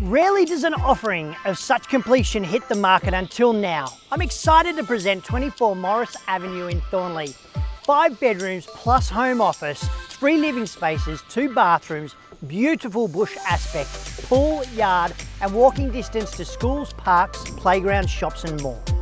Rarely does an offering of such completion hit the market until now. I'm excited to present 24 Morris Avenue in Thornleigh. 5 bedrooms plus home office, 3 living spaces, 2 bathrooms, beautiful bush aspect, pool, yard and walking distance to schools, parks, playgrounds, shops and more.